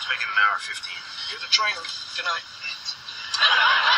It's making an hour 15. You're the trainer. Good night.